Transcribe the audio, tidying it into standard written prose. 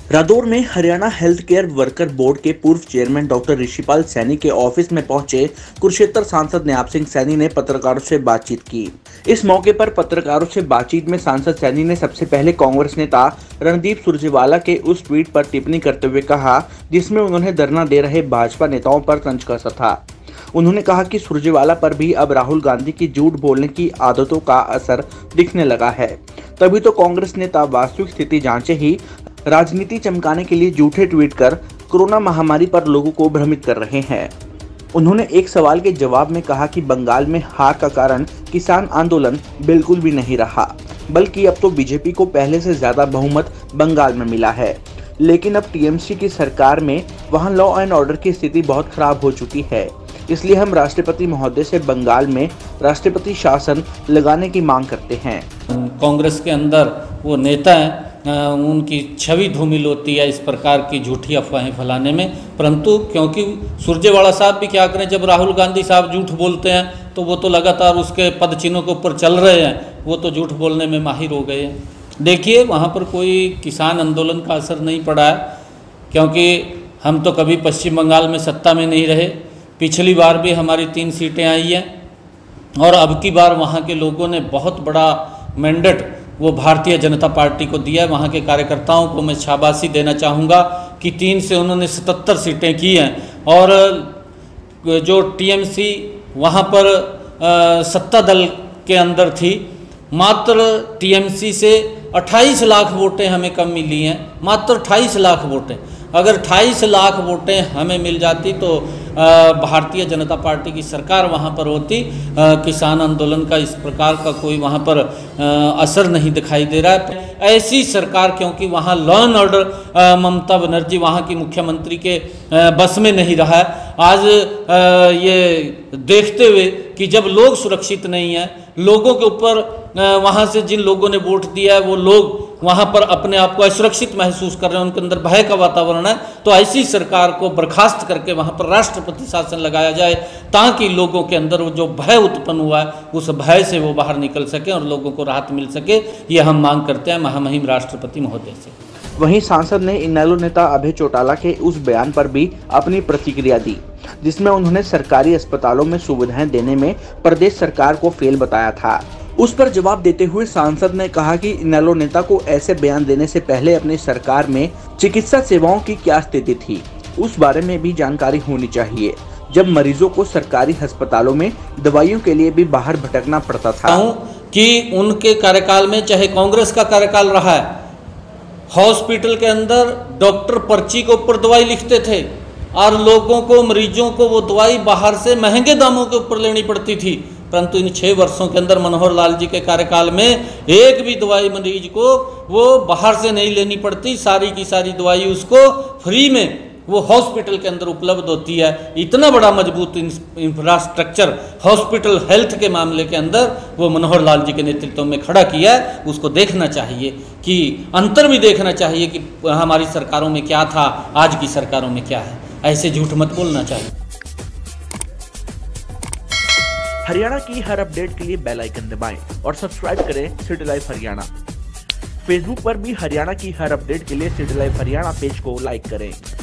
रादौर में Haryana health care worker board के पूर्व चेयरमैन डॉक्टर ऋषिपाल सैनी के ऑफिस में पहुंचे कुरुक्षेत्र सांसद न्याप सिंह सैनी ने पत्रकारों से बातचीत की। इस मौके पर पत्रकारों से बातचीत में सांसद सैनी ने सबसे पहले कांग्रेस नेता रणदीप सुरजेवाला के उस ट्वीट पर टिप्पणी करते हुए कहा, जिसमें उन्होंने धरना दे रहे भाजपा नेताओं पर तंज कसा था। उन्होंने कहा कि सुरजेवाला पर भी अब राहुल गांधी की झूठ बोलने की आदतों का असर दिखने लगा है। तभी तो कांग्रेस नेता वास्तविक स्थिति जांचे ही राजनीति चमकाने के लिए झूठे ट्वीट कर कोरोना महामारी पर लोगों को भ्रमित कर रहे हैं। उन्होंने एक सवाल के जवाब में कहा कि बंगाल में हार का कारण किसान आंदोलन बिल्कुल भी नहीं रहा, बल्कि अब तो बीजेपी को पहले से ज्यादा बहुमत बंगाल में मिला है। लेकिन अब टीएमसी की सरकार में वहां लॉ एंड ऑर्डर की स्थिति बहुत खराब हो चुकी है, इसलिए हम राष्ट्रपति महोदय से बंगाल में राष्ट्रपति शासन लगाने की मांग करते हैं। कांग्रेस के अंदर वो नेता हैं, उनकी छवि धूमिल होती है इस प्रकार की झूठी अफवाहें फैलाने में, परंतु क्योंकि सुरजेवाला साहब भी क्या करें, जब राहुल गांधी साहब झूठ बोलते हैं तो वो तो लगातार उसके पद चिन्हों के ऊपर चल रहे हैं, वो तो झूठ बोलने में माहिर हो गए हैं। देखिए, वहाँ पर कोई किसान आंदोलन का असर नहीं पड़ा है, क्योंकि हम तो कभी पश्चिम बंगाल में सत्ता में नहीं रहे। पिछली बार भी हमारी 3 सीटें आई हैं और अब की बार वहाँ के लोगों ने बहुत बड़ा मैंडेट वो भारतीय जनता पार्टी को दिया है। वहाँ के कार्यकर्ताओं को मैं शाबाशी देना चाहूँगा कि 3 से उन्होंने 77 सीटें की हैं और जो टीएमसी वहाँ पर सत्ता दल के अंदर थी, मात्र टीएमसी से 28 लाख वोटें हमें कम मिली हैं, मात्र 28 लाख वोटें। अगर 28 लाख वोटें हमें मिल जाती तो भारतीय जनता पार्टी की सरकार वहाँ पर होती। किसान आंदोलन का इस प्रकार का कोई वहाँ पर असर नहीं दिखाई दे रहा है। ऐसी सरकार, क्योंकि वहाँ law and order Mamata Banerjee वहाँ की मुख्यमंत्री के बस में नहीं रहा है। आज ये देखते हुए कि जब लोग सुरक्षित नहीं हैं, लोगों के ऊपर वहाँ से जिन लोगों ने वोट दिया है वो लोग वहाँ पर अपने आप को असुरक्षित महसूस कर रहे हैं, उनके अंदर भय का वातावरण है, तो ऐसी सरकार को बर्खास्त करके वहाँ पर राष्ट्रपति शासन लगाया जाए, ताकि लोगों के अंदर वो जो भय उत्पन्न हुआ है उस भय से वो बाहर निकल सके और लोगों को राहत मिल सके। ये हम मांग करते हैं महामहिम राष्ट्रपति महोदय से। वहीं सांसद ने इनेलो नेता अभय चौटाला के उस बयान पर भी अपनी प्रतिक्रिया दी, जिसमें उन्होंने सरकारी अस्पतालों में सुविधाएं देने में प्रदेश सरकार को फेल बताया था। उस पर जवाब देते हुए सांसद ने कहा कि इनेलो नेता को ऐसे बयान देने से पहले अपनी सरकार में चिकित्सा सेवाओं की क्या स्थिति थी, उस बारे में भी जानकारी होनी चाहिए, जब मरीजों को सरकारी अस्पतालों में दवाइयों के लिए भी बाहर भटकना पड़ता था। कि उनके कार्यकाल में, चाहे कांग्रेस का कार्यकाल रहा है, हॉस्पिटल के अंदर डॉक्टर पर्ची के ऊपर दवाई लिखते थे और लोगों को, मरीजों को वो दवाई बाहर से महंगे दामों के ऊपर लेनी पड़ती थी। परंतु इन 6 वर्षों के अंदर मनोहर लाल जी के कार्यकाल में एक भी दवाई मरीज को वो बाहर से नहीं लेनी पड़ती, सारी की सारी दवाई उसको फ्री में वो हॉस्पिटल के अंदर उपलब्ध होती है। इतना बड़ा मजबूत इंफ्रास्ट्रक्चर हॉस्पिटल हेल्थ के मामले के अंदर वो मनोहर लाल जी के नेतृत्व में खड़ा किया है। उसको देखना चाहिए, कि अंतर भी देखना चाहिए कि हमारी सरकारों में क्या था, आज की सरकारों में क्या है। ऐसे झूठ मत बोलना चाहिए। हरियाणा की हर अपडेट के लिए बेल आइकन दबाएं और सब्सक्राइब करें सिटी लाइव हरियाणा। फेसबुक पर भी हरियाणा की हर अपडेट के लिए सिटी लाइव हरियाणा पेज को लाइक करें।